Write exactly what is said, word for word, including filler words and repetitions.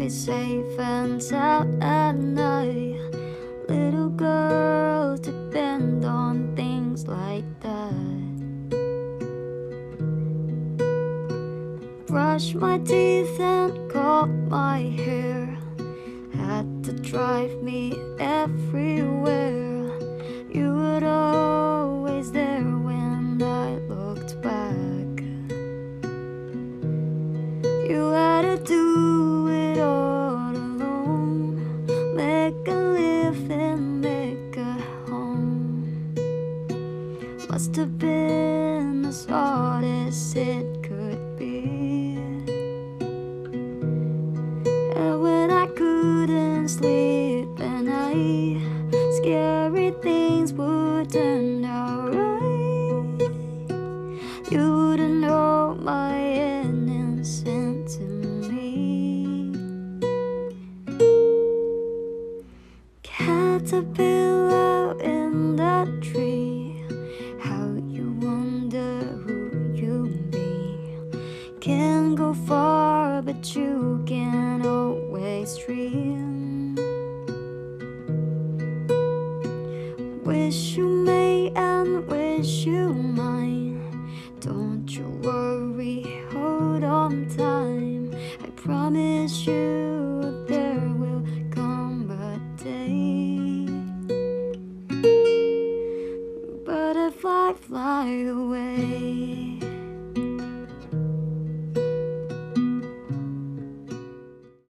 safe and sound at night. Little girls depend on things like that. Brush my teeth and comb my hair, had to drive me everywhere. You were always there when I looked back. You had to do it all alone, make a living, make a home. Must have been as hard as it could be. And when I couldn't sleep at night, scary things would turn out right. You wouldn't know my innocence in me. Caterpillar in the tree, how you wonder who you be. Can't go far, but you can always dream. Wish you may and wish you might.